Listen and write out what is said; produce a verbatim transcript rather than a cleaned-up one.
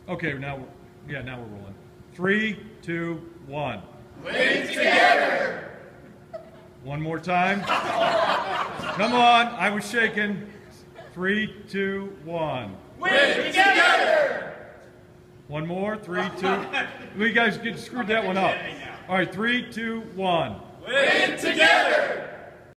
Okay, now we're, yeah, now we're rolling. Three, two, one. Win together! One more time. Come on, I was shaking. Three, two, one. Win together! One more. Three, two. You guys get screwed that one up. All right, three, two, one. Win together!